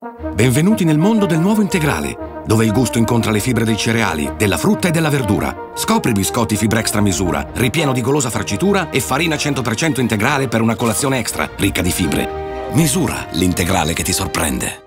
Benvenuti nel mondo del nuovo integrale, dove il gusto incontra le fibre dei cereali, della frutta e della verdura. Scopri biscotti fibra extra misura, ripieno di golosa farcitura e farina 100% integrale per una colazione extra, ricca di fibre. Misura, l'integrale che ti sorprende.